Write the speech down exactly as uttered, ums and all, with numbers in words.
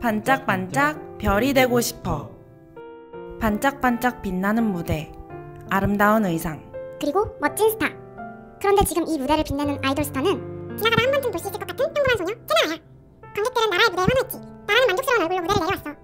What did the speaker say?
반짝반짝 별이 되고 싶어. 반짝반짝 빛나는 무대, 아름다운 의상, 그리고 멋진 스타. 그런데 지금 이 무대를 빛내는 아이돌 스타는 지나가다 한 번쯤 볼 수 있을 것 같은 평범한 소녀 제나야. 관객들은 나라의 무대에 환호했지. 나라는 만족스러운 얼굴로 무대를 내려왔어.